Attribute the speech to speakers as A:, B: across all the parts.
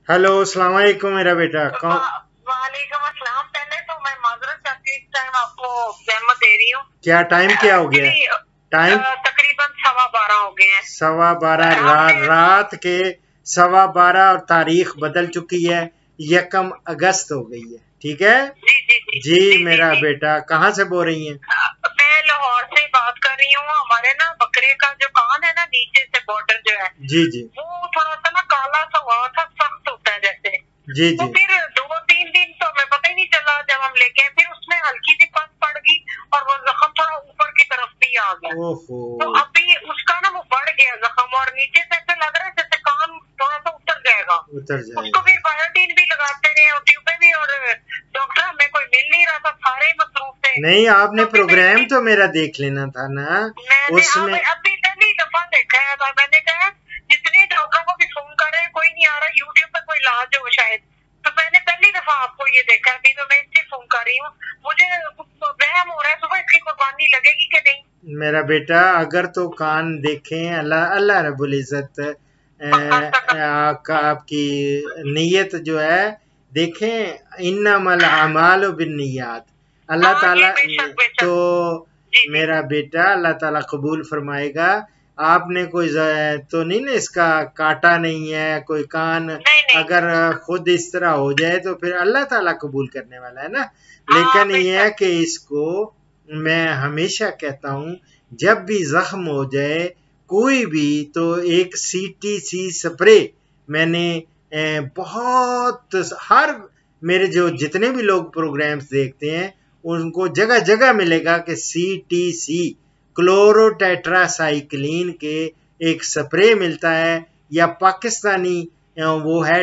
A: Hello, अस्सलाम वालेकुम मेरा बेटा। कौन?
B: वालेकुम अस्सलाम। पहले तो मैं माजरत चाहती हूँ, इस टाइम आपको जहमत दे रही हूँ।
A: क्या टाइम क्या हो गया? टाइम
B: तकरीबन 12:15 हो गए हैं।
A: 12:15
B: आपने
A: रात के 12:15 और तारीख बदल चुकी है। 1 अगस्त हो गई है। ठीक है
B: जी जी जी
A: जी
B: जी
A: मेरा
B: जी।
A: बेटा, कहाँ से बोल रही हैं?
B: मैं लाहौर से बात कर रही हूँ। हमारे ना बकरे का जो कान है ना, नीचे से बॉर्डर जो है,
A: जी जी
B: वो थोड़ा सा ना काला सा हुआ था, सख्त होता है जैसे।
A: जी
B: तो
A: जी।
B: फिर 2-3 दिन तो हमें पता ही नहीं चला जब हम लेके आए। फिर उसमें हल्की सी पस पड़ गई और वो जख्म थोड़ा ऊपर की तरफ भी आ गया।
A: ओहो।
B: तो अभी उसका ना वो बढ़ गया जख्म, और नीचे से ऐसे लग रहा है जैसे कान थोड़ा सा उतर जाएगा।
A: उतर
B: उसको
A: जाएगा।
B: फिर बायोटीन भी लगाते रहे और ट्यूबें भी, और डॉक्टर हमें कोई मिल नहीं रहा था, सारे मसरूफ थे।
A: नहीं, आपने
B: तो फिर
A: प्रोग्राम तो मेरा देख लेना था ना
B: मैंने
A: उसमें।
B: अभी पहली दफा देखा है। और मैंने कहा जितने डॉक्टरों को भी फोन कर रहे हैं, कोई नहीं आ रहा, यूट्यूब पे कोई इलाज हो शायद। तो मैंने पहली दफा आपको ये देखा, अभी तो मैं इसलिए फोन कर रही हूँ। मुझे वहम हो रहा है सुबह इसकी कुर्बानी लगेगी कि नहीं।
A: मेरा बेटा, अगर तो कान देखें, अल्लाह अल्लाह रब्बुल इज्जत आपकी नीयत जो है देखें। इन्नमल अमालु बिन्नियात। अल्लाह
B: हाँ ये
A: ताला
B: बेशक
A: तो
B: बेशक। जी जी
A: मेरा बेटा अल्लाह ताला कबूल फरमाएगा। आपने कोई तो नहीं ना, इसका काटा नहीं है कोई कान।
B: नहीं नहीं।
A: अगर खुद इस तरह हो जाए तो फिर अल्लाह ताला कबूल करने वाला है ना।
B: हाँ
A: लेकिन ये है
B: बेशक।
A: कि इसको मैं हमेशा कहता हूँ, जब भी जख्म हो जाए कोई भी, तो एक CTC स्प्रे मैंने बहुत हर मेरे जो जितने भी लोग प्रोग्राम्स देखते हैं उनको जगह जगह मिलेगा कि CTC क्लोरोटेट्रासाइक्लिन के एक स्प्रे मिलता है, या पाकिस्तानी वो है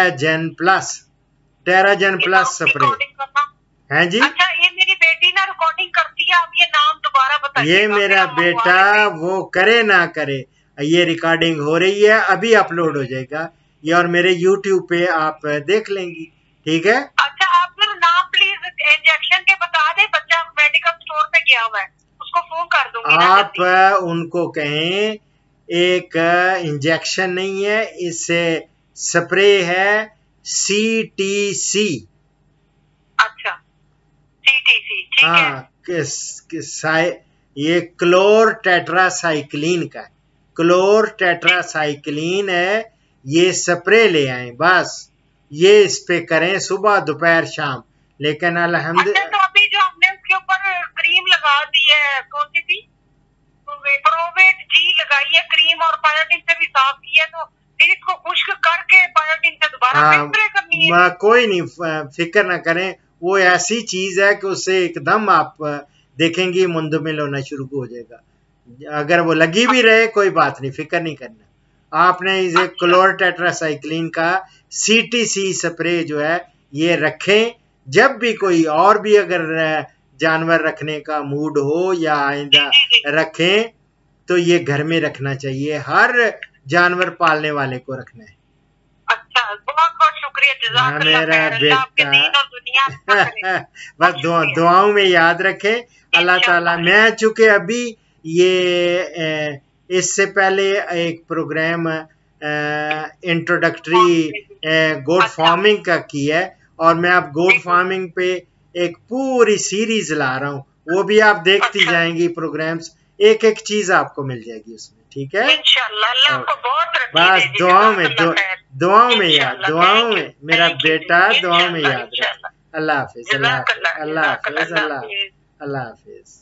A: टेराजन
B: ये
A: प्लस
B: आप
A: स्प्रे।
B: रिकॉर्डिंग करना।
A: हैं जी?
B: अच्छा, ये मेरी बेटी ना रिकॉर्डिंग करती है। आप ये नाम दोबारा
A: ये
B: बताइएगा, फिर
A: मेरा
B: हम मंगवा
A: बेटा,
B: लेते हैं।
A: वो करे ना करे, ये रिकॉर्डिंग हो रही है, अभी अपलोड हो जाएगा ये, और मेरे YouTube पे आप देख लेंगी। ठीक है?
B: अच्छा, आप फिर नाम प्लीज इंजेक्शन के बता दे। बच्चा मेडिकल स्टोर पे गया हुआ है, उसको फोन कर दूंगी ना
A: आप
B: जल्दी।
A: उनको कहें, एक इंजेक्शन नहीं है, इससे स्प्रे है। CTC।
B: अच्छा, CTC ठीक है।
A: हाँ, ये क्लोर टेट्रासाइक्लिन का है। क्लोर टेट्रासाइक्लिन है। ये स्प्रे ले आए बस। ये इस पे करें सुबह दोपहर शाम। लेकिन
B: अच्छा, तो अभी जो हमने उसके ऊपर क्रीम लगा दी है, कौन सी थी? प्रोवेट जी लगाई है क्रीम, और बायोटिन से भी साफ किया, तो फिर इसको खुश्क करके बायोटिन से दोबारा फिर स्प्रे करनी है।
A: कोई नहीं, फिक्र ना करें। वो ऐसी चीज है कि उससे एकदम आप देखेंगे मुंदमिल होना शुरू हो जाएगा। अगर वो लगी भी रहे कोई बात नहीं, फिक्र नहीं करना। आपने इसे
B: अच्छा
A: क्लोर टेट्रासाइक्लिन का CTC स्प्रे जो है ये रखें। जब भी कोई और भी अगर जानवर रखने का मूड हो या
B: जी
A: आइंदा
B: जी जी।
A: रखें, तो ये घर में रखना चाहिए। हर जानवर पालने वाले को रखना है।
B: अच्छा, बहुत बहुत शुक्रिया,
A: हाँ
B: जज़ाकल्लाह
A: मेरा
B: खैर। अल्लाह आपके
A: बेटा।
B: दीन और दुनिया अच्छा करे।
A: बस
B: बहुत शुक्रिया।
A: दुआओं में याद रखें। अल्लाह ताला।
B: इंशाल्लाह।
A: मैं चूंकि अभी ये इससे पहले एक प्रोग्राम इंट्रोडक्टरी गोट
B: अच्छा
A: फार्मिंग का किया है, और मैं अब गोट
B: जी जी।
A: फार्मिंग पे एक पूरी सीरीज ला रहा हूँ। वो भी आप देखती
B: अच्छा,
A: जाएंगी प्रोग्राम्स। एक एक चीज आपको मिल जाएगी उसमें। ठीक है?
B: इंशाल्लाह। अल्लाह आपको
A: ओके।
B: बहुत तरक्की दे
A: बस
B: दी,
A: दुआओं में
B: जज़ाकल्लाह खैर। इंशाल्लाह।
A: दुआओं
B: थैंक यू
A: में मेरा
B: थैंक यू।
A: बेटा, दुआओं में
B: इंशाल्लाह
A: याद रखे।
B: इंशाल्लाह।
A: अल्लाह हाफिज, अल्लाह हाफिज,
B: जज़ाकल्लाह
A: अल्लाह
B: जज़ाकल्लाह।
A: हाफिज,
B: अल्लाह हाफिज।
A: अल्लाह हाफिज।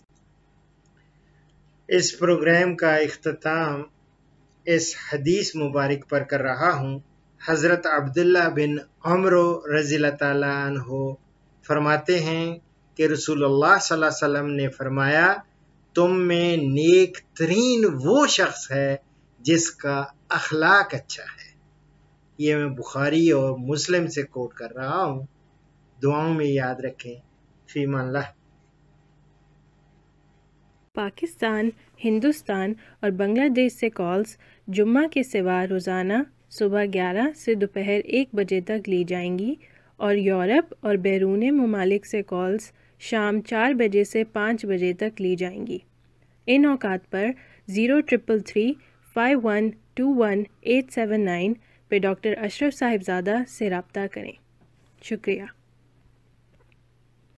A: इस प्रोग्राम का इख्तिताम इस हदीस मुबारक पर कर रहा हूँ। हज़रत अब्दुल्ला बिन उमर रज़ियल्लाहु ताला अन्हु फरमाते हैं कि रसूलुल्लाह सल्लल्लाहु अलैहि वसल्लम ने फरमाया, तुम में नेक तरीन वो शख्स है जिसका अखलाक अच्छा है। ये मैं बुखारी और मुस्लिम से कोट कर रहा हूँ। दुआओं में याद रखें। फीमाल्लाह।
C: पाकिस्तान, हिंदुस्तान और बांग्लादेश से कॉल्स जुम्मा के सिवा रोज़ाना सुबह 11 से दोपहर 1 बजे तक ली जाएंगी, और यूरोप और बैरून ममालिक से कॉल्स शाम 4 बजे से 5 बजे तक ली जाएंगी। इन औकात पर 0333 5121 879 पे डॉक्टर अशरफ साहिबजादा से रब्ता करें। शुक्रिया।